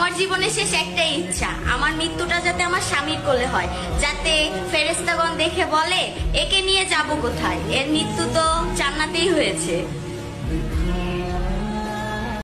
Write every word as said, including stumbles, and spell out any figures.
আমার জীবনে শেষ একটাই ইচ্ছা, আমার মৃত্যুটা যাতে আমার স্বামীর কোলে হয়, যাতে ফেরেশতাগণ দেখে বলে একে নিয়ে যাব কোথায়, এর মৃত্যু তো জান্নাতেই হয়েছে।